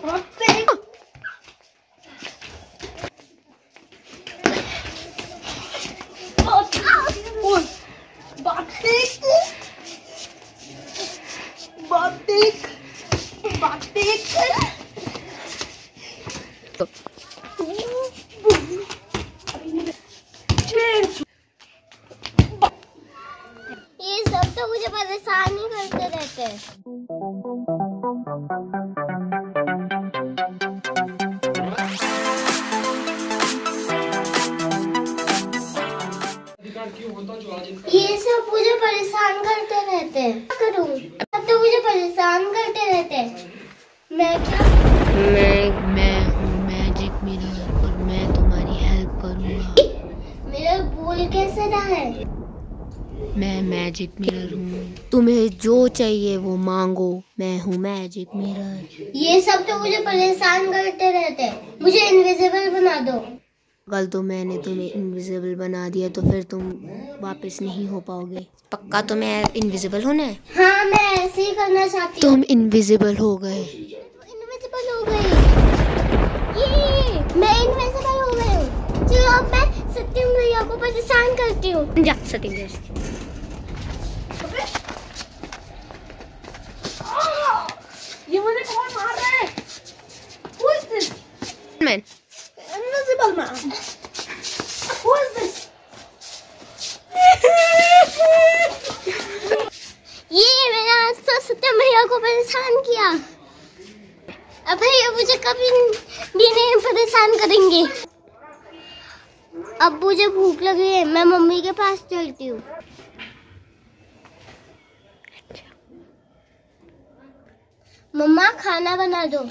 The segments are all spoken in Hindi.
ये सब तो मुझे परेशान ही करते रहते हैं। ये सब मुझे परेशान करते रहते हैं। क्या करूं? सब तो मुझे परेशान करते रहते हैं। मैं हूँ मैजिक मिरर और मैं तुम्हारी हेल्प करूँगा। मिरर बोल कैसे रहा है? मैं मैजिक मिरर हूँ, तुम्हें जो चाहिए वो मांगो, मैं हूँ मैजिक मिरर। ये सब तो मुझे परेशान करते रहते हैं। मुझे इनविजिबल बना दो। कल तो मैंने तुम्हें इनविजिबल बना दिया तो फिर तुम वापस नहीं हो पाओगे। पक्का तुम्हें इनविजिबल होना है? हाँ, मैं ऐसे ही करना चाहती हूँ। तुम इनविजिबल हो गए। इनविजिबल हो गई। ये मैं इनविजिबल हो गई हूँ। चलो अब मैं सत्यम भैया को परेशान करती हूँ। जा सत्यम भैया। ये मुझे कौन मार रहा है? Who is this? Man. Invisible man. Who is this? ये मैंने आज तो सत्यम भैया को परेशान किया। अब भैया मुझे कभी भी नहीं परेशान करेंगे। अब मुझे भूख लगी है, मैं मम्मी के पास चलती हूँ। मम्मा खाना बना दो।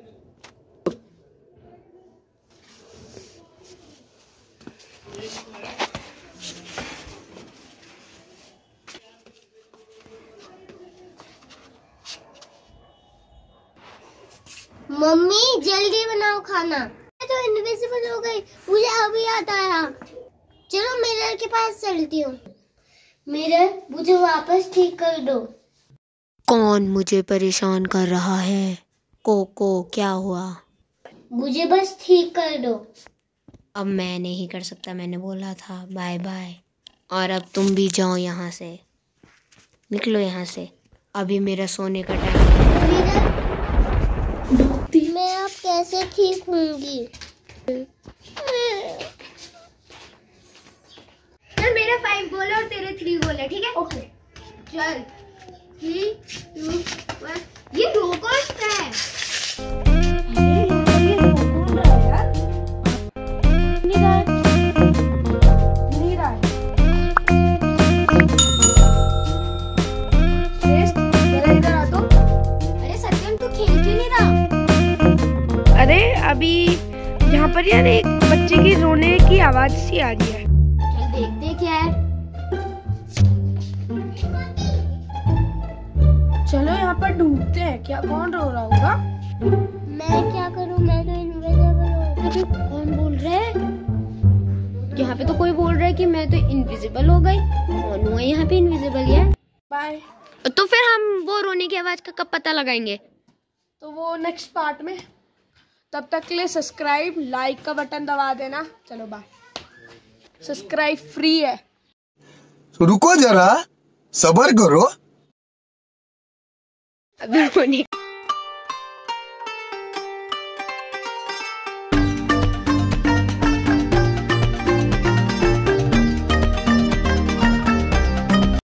मम्मी जल्दी बनाओ खाना। मैं तो इनविजिबल हो गई, मुझे अभी याद आया। चलो मिरर के पास चलती हूँ। मिरर मुझे वापस ठीक कर दो। कौन मुझे परेशान कर रहा है? कोको क्या हुआ? मुझे बस ठीक कर दो। अब मैं नहीं कर सकता, मैंने बोला था। Bye bye. और अब तुम भी जाओ यहाँ से, निकलो यहाँ से। अभी मेरा सोने का टाइम है। मैं अब कैसे ठीक होंगी? चल मेरा 5 बोल और तेरे 3 बोल है, ठीक है? ओके चल 3 2 1। ये रोबोट का है। अरे अभी यहाँ पर यार एक बच्चे की रोने की आवाज सी आ रही है। चल देखते क्या है। चलो यहाँ पर ढूंढते हैं, क्या कौन रो रहा होगा। मैं क्या करूं? मैं तो इनविजिबल हूँ। कौन बोल रहा है? यहाँ पे तो कोई बोल रहा है कि मैं तो इनविजिबल हो गई। कौन हुआ यहाँ पे इनविजिबल यार? बाय। तो फिर हम वो रोने की आवाज का कब पता लगाएंगे? तो वो नेक्स्ट पार्ट में। तब तक के लिए सब्सक्राइब लाइक का बटन दबा देना। चलो बाय। सब्सक्राइब फ्री है। रुको जरा, सब्र करो। अभी रोने